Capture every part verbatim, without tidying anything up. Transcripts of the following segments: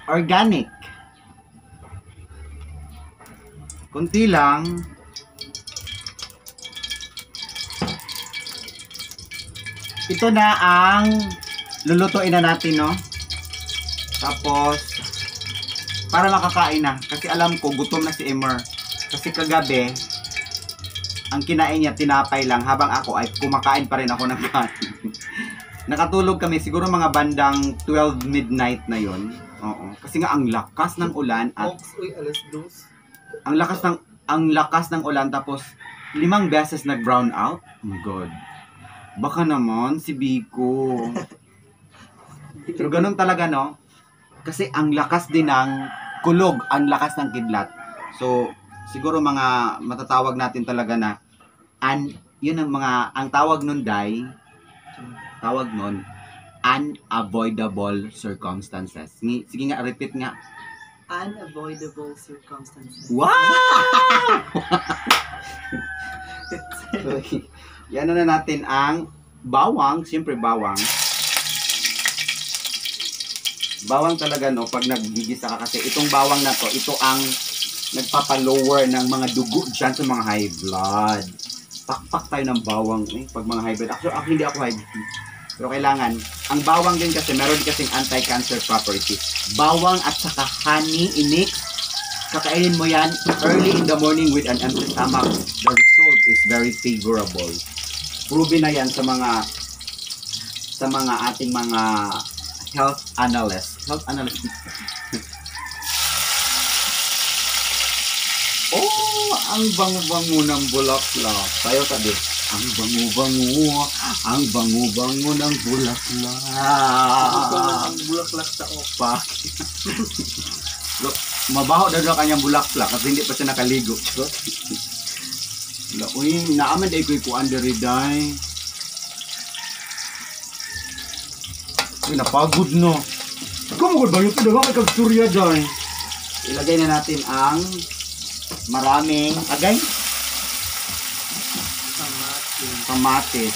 organic. Kunti lang. Ito na ang lulutuin na natin, no? Tapos, para makakain na. Kasi alam ko, gutom na si Emer. Kasi kagabi, ang kinain niya, tinapay lang. Habang ako ay kumakain pa rin ako ng kanin. Nakatulog kami, siguro mga bandang twelve midnight na yon. Oo. Kasi nga, ang lakas ng ulan at... Uy, alas dos. Ang lakas ng... Ang lakas ng ulan, tapos limang beses nag-brown out. Oh my God. Baka naman, si Biko. Pero ganun talaga, no? Kasi ang lakas din ng kulog, ang lakas ng kidlat. So, siguro mga matatawag natin talaga na an yun ang mga ang tawag nun dai tawag nun unavoidable circumstances. Sige, sige nga, repeat nga. Unavoidable circumstances. Wow! So, yan na natin ang bawang, siyempre bawang. Bawang talaga, no, pag naggigisa ka kasi itong bawang na to, ito ang nagpapalower ng mga dugo dyan sa mga high blood. Pakpak tayo ng bawang eh, pag mga high blood. Actually, ako, hindi ako high blood. Pero kailangan, ang bawang din kasi, meron kasing anti-cancer property. Bawang at saka honey, inix, kakainin mo yan early in the morning with an empty stomach. The result is very favorable. Proven na yan sa mga sa mga ating mga health analysts. Health analysts. Oh, ang bango-bango ng bulaklak. Tayo tabi. Ang bango-bango, ang bango-bango ng bulaklak. Ang bulaklak sa opa. Look, mabaho daw daw kanyang bulaklak kasi hindi pa siya nakaligo. Uy, naaman day ko'y kuan diri day. Uy, napagod no. Kumugod ba yung pinagawa kay kagsurya day? Ilagay na natin ang maraming agay. Kamatis. Kamatis.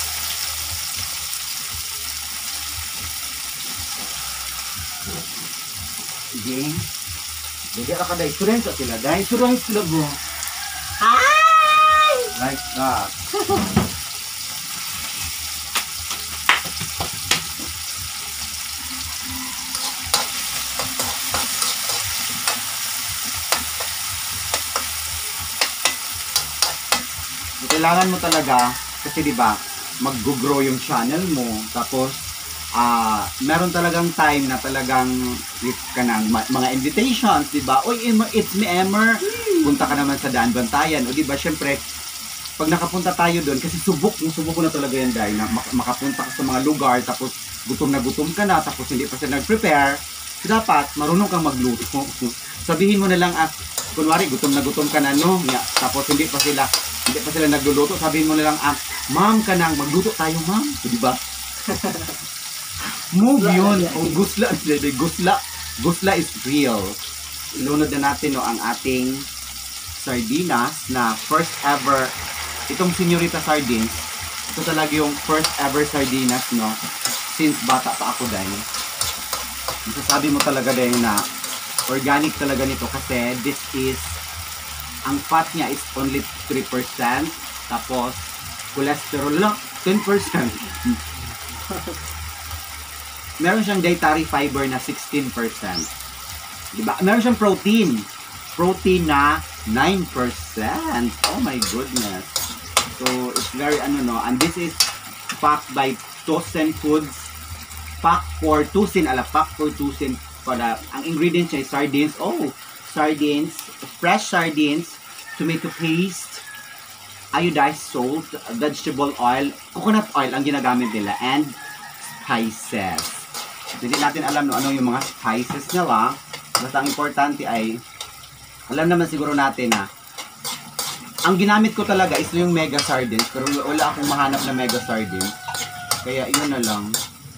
Sige. Jadi ka day sureng sa sila. Day sureng sila bro. Ay! Like that. Kailangan mo talaga kasi 'di ba, mag-grow yung channel mo tapos ah uh, meron talagang time na talagang if ka ng mga invitations, 'di ba? Oy, it's me Emer. Punta ka naman sa Daan Bantayan. O 'di ba, syempre pag nakapunta tayo doon kasi subok, yung subok ko na talaga yan dahil na makapunta ka sa mga lugar tapos gutom na gutom ka na tapos hindi pa sila nag-prepare. So, dapat marunong kang magluto. Sabihin mo na lang at kunwari gutom na gutom ka na no, ya, tapos hindi pa sila hindi pa sila nagluluto, sabihin mo na lang, ah, ma'am ka nang magluto tayo, ma'am. So, di ba? Move yun. O, gusla. Gusla. Gusla is real. Ilunod na natin no, ang ating sardinas na first ever, itong Señorita Sardines, ito talaga yung first ever sardinas, no? Since bata pa ako dahil. Masasabi mo talaga din na organic talaga nito kasi this is ang fat niya is only three percent tapos cholesterol lang ten percent. Meron siyang dietary fiber na sixteen percent. Diba? Meron siyang protein. Protein na nine percent. Oh my goodness. So, it's very ano no. And this is packed by Tosen Foods. Pack for Tusin. Ala, pack for Tusin. Para, ang ingredients niya is sardines. Oh, sardines, fresh sardines, tomato paste, iodized salt, vegetable oil, coconut oil ang ginagamit nila, and spices. Hindi natin alam no, ano yung mga spices nila. Basta ang importante ay, alam naman siguro natin na, ang ginamit ko talaga is yung mega sardines, pero wala akong mahanap na mega sardines. Kaya yun na lang.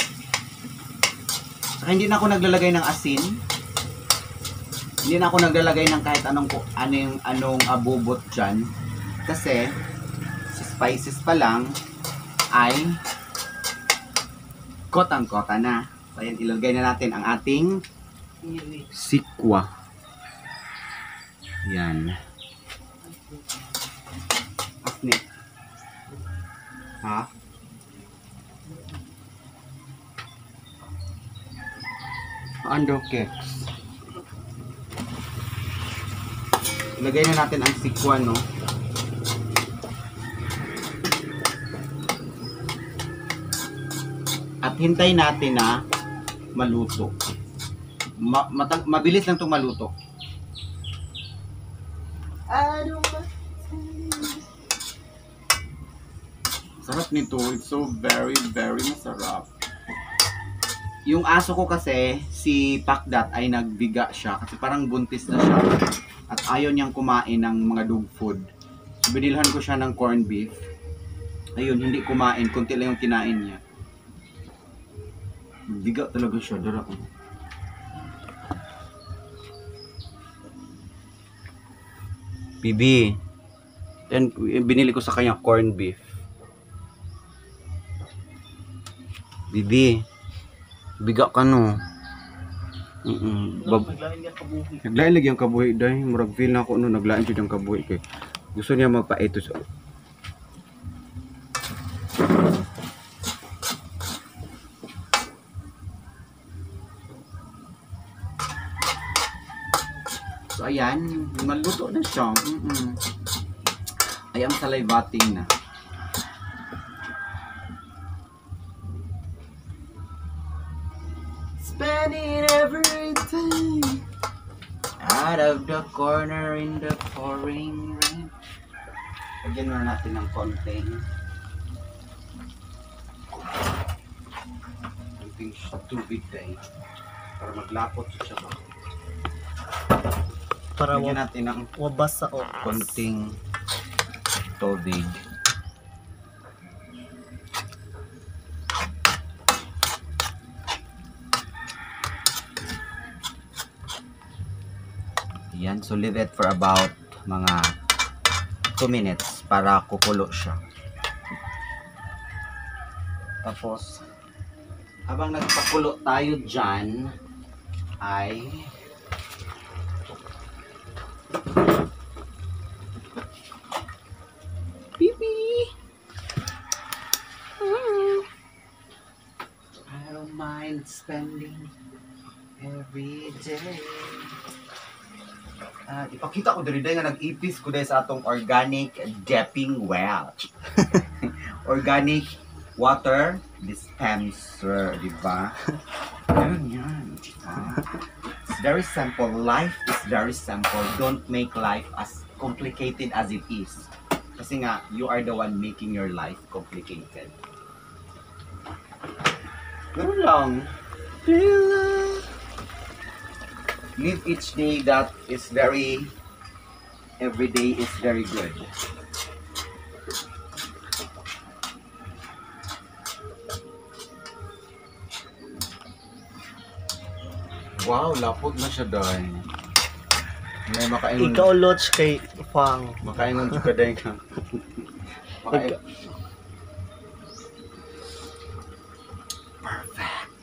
Saka hindi na ako naglalagay ng asin. Hindi na ako naglalagay ng kahit anong anong anong abubot diyan kasi sa spices pa lang ay kotang-kota na. So ayan, ilagay na natin ang ating Iri. Sikwa. Yan. Asni. Ha? Ando cakes. Ilagay na natin ang sikwa, no? At hintay natin na maluto. Ma matag mabilis lang 'tong maluto. Ano ba? Sarap nito. It's so very, very masarap. Yung aso ko kasi, si Pakdat, ay nagbiga siya. Kasi parang buntis na siya. At ayaw niyang kumain ng mga dog food. So, binilhan ko siya ng corned beef. Ayun, hindi kumain. Kunti lang yung kinain niya. Biga talaga siya. Dara ko. Bibi. Then, binili ko sa kanya corned beef. Bibi. Biga ka no. Mm -mm. Bab Naglain niya kabuhi. Naglain lagi ang kabuhi dahil murag feel na ako no naglain jud ang kabuhi kay gusto niya magpaeto sa So ayan, maluto na siya. Mm -mm. I am salivating na. Spending every day Out of the corner in the pouring rain. Lagyan muna natin ng konting konting tubig dahil para maglapot siya. para Lagyan wa natin ng wabas sa o. konting tubig. Yan, so leave it for about mga two minutes para kukulo siya. Tapos, habang nagpakulo tayo dyan, ay Bibi! I don't mind spending every day. Uh, ipakita ko diri nga nag-ipis ko dahil sa atong organic Gaping well. Organic water dispenser, di ba? Ganun yan. Ah, it's very simple. Life is very simple. Don't make life as complicated as it is. Kasi nga, you are the one making your life complicated. Ganun lang. Live each day that is very, every day is very good. Wow, lapot na siya dahil. May makaingon. Ikaw loch kay Fang. Makaingon siya ka dahil ka. Makain. Perfect.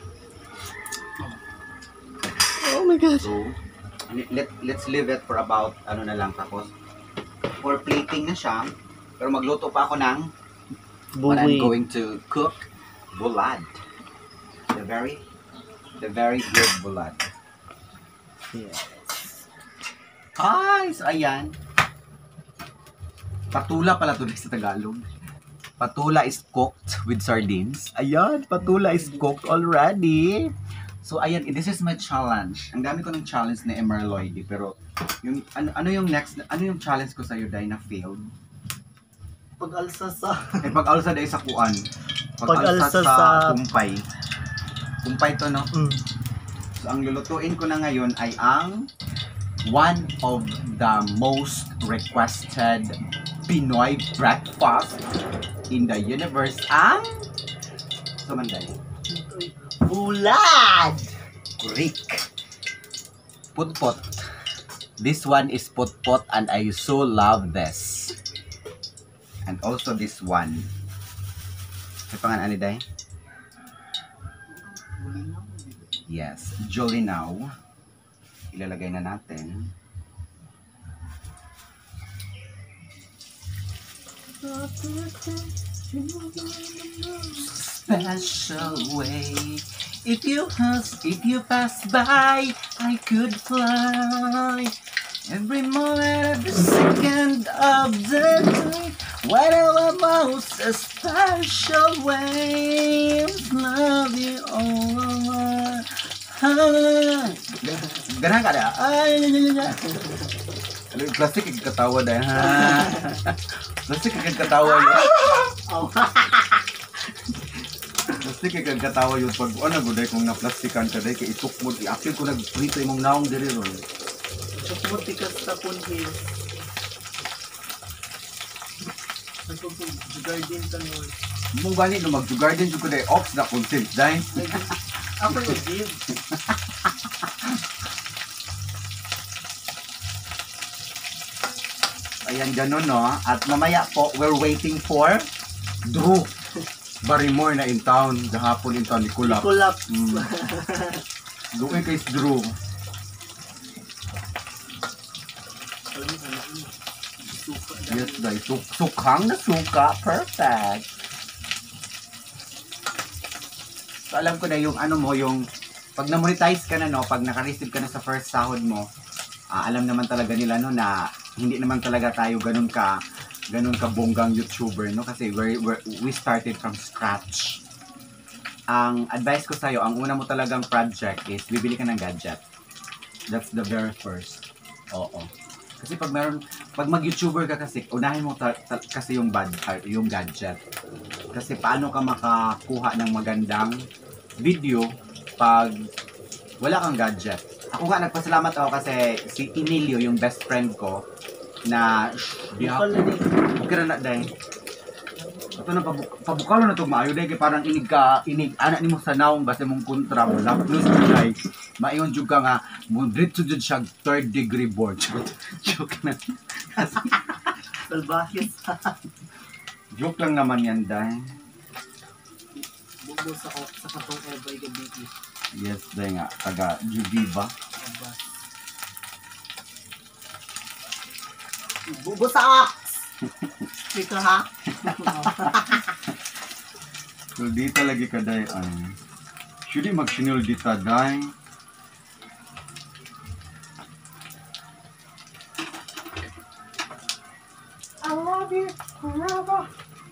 Oh my god. So, let, let's leave it for about, ano na lang, tapos, for plating na siya, pero magluto pa ako ng, what I'm Buwi. going to cook, bulad. The very, the very good bulad. Yes. Hi! So, ayan. Patula pala to sa Tagalog. Patula is cooked with sardines. Ayan, patula is cooked already. So, ayan, this is my challenge. Ang dami ko ng challenge na Emerloidy, pero yung ano, ano yung next, ano yung challenge ko sa'yo, Day, na failed? Pag-alsa sa Eh, pag-alsa Day sa kuan. Pag-alsa Pag-alsa sa, sa- kumpay. Kumpay to, no? mm. So, ang lulutuin ko na ngayon ay ang one of the most requested Pinoy breakfast in the universe, ang Sumanday. Bulad! Rick. Putpot. This one is putpot and I so love this. And also this one. May pangan ani day? Yes, Jolie now. Ilalagay na natin. Special way. If you pass, if you pass by, I could fly. Every moment, every second of the day. Whatever most a special way. Love you all. Ganun ka na. Ay, ano yung plastic yung katawa dahil ha? Plastic yung katawa yun. Plastic yung katawa yun. Pag ano ko dahil kung na-plastikan ka dahil kaya ituk mo. I-apil ko nag-prito yung mong naong diri ron. Ituk mo tikas sa punhil. Nagpag-garden ka nun. Mong gani no mag-garden ko dahil ox na content dahil. Ako yung give. Ayan, ganun, no? At mamaya po, we're waiting for Drew Barrymore na in town. Gahapon in town, ni Kulap. Kulap. Mm. Doon kay Drew. Alam mo, alam mo. Suka. Yes, dahil. Suk sukhang na suka. Perfect. So, alam ko na yung ano mo, yung pag na-monetize ka na, no? Pag naka-receive ka na sa first sahod mo, uh, alam naman talaga nila, no, na hindi naman talaga tayo ganun ka ganun ka bonggang YouTuber, no, kasi we're, we're, we started from scratch. Ang advice ko sa'yo, ang una mo talagang project is bibili ka ng gadget. That's the very first. Oo. Kasi pag meron, pag mag-YouTuber ka kasi, unahin mo ta, ta, kasi yung bad, uh, yung gadget. Kasi paano ka makakuha ng magandang video pag wala kang gadget. Ako nga, nagpasalamat ako kasi si Emilio, yung best friend ko, na diha okay na na dahil ito na pabuk pabukalo na ito maayo dahil parang inig ka inig anak ni mo sa naong basta mong kontra mo laplos dahil maiyon dyan ka nga mo dito dyan siya third degree board joke na Salbahis. joke lang naman yan dahil Bubo sa sa katong Ebay Gabiki. yes dahil nga taga Judiva. Bubo sa ox! Ika ha? So dito lagi ka dahil ano should mag-sinul dito dahil I love you forever.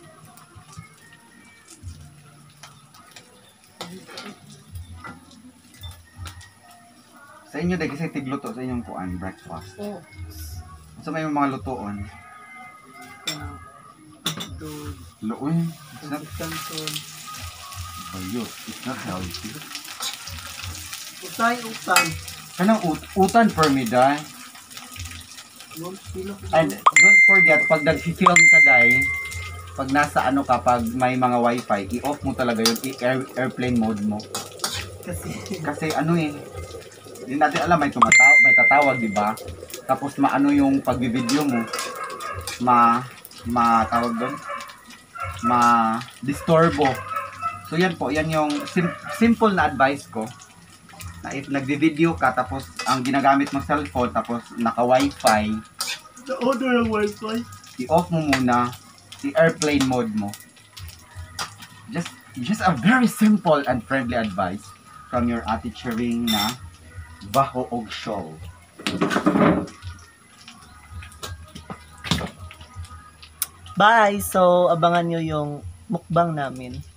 Sa inyo dahil kasi tigluto sa inyong kuan breakfast. Oh. So may mga lutoon. Kanang dog. Luoy. It's not Kanton. ayun. It's not healthy. Utay utan. Kanang ut utan for me dahil. Mom, pila ko. And don't forget, pag nag-film ka dahil, pag nasa ano ka, pag may mga wifi, i-off mo talaga yun, i-air, airplane mode mo. Kasi Kasi ano eh, hindi natin alam, may tumataw, may tatawag, di ba? Tapos maano yung pag-video mo, ma, ma, tawag doon, ma, disturbo. So yan po, yan yung sim simple na advice ko, na if nagvi-video ka, tapos ang ginagamit mo cellphone, tapos naka-wifi, na-order ang wifi. i-off mo muna, i-airplane mode mo. Just, just a very simple and friendly advice from your Ate Chering na Baho og Show. Bye! So, abangan nyo yung mukbang namin.